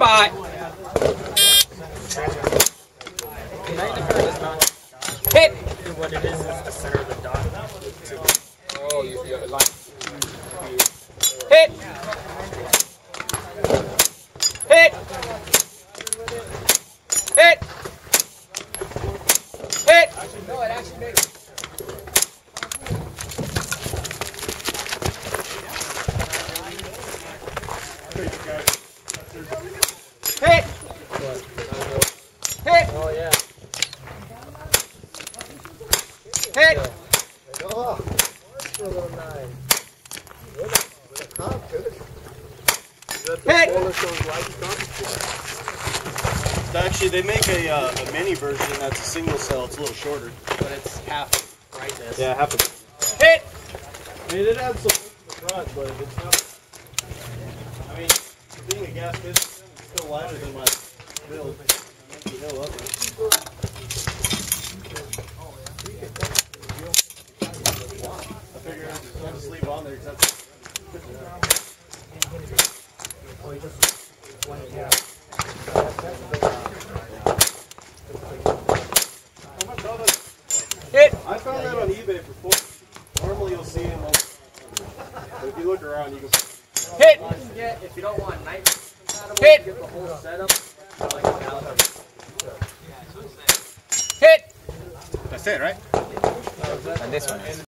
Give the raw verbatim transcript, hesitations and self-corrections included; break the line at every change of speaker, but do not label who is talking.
spot. Hit.
What it is is the center of the dot.
Oh, you, you like. Hit. Hit. Hit. Hit. No, it actually makes. Hit. Hit.
Oh yeah.
Hit.
Oh, that's a little nine. With a comp, good. Is that the
Hit.
smallest those lights come?
Actually, they make a, uh, a mini version that's a single cell. It's a little shorter.
But it's half brightness.
Yeah, half a.
Hit.
I mean, it adds some weight to the front, but it's not. I mean, being a gas piston, it's still lighter than my build. The hill up. I figure I'll just leave on there because that's.
Hit.
I found that on eBay for four. Normally you'll see them, but if you look around, you can.
Hit.
You can get, if you don't want night compatible,
Hit.
you get the whole setup. Like a caliber.
Hit.
That's it, right?
And this one is.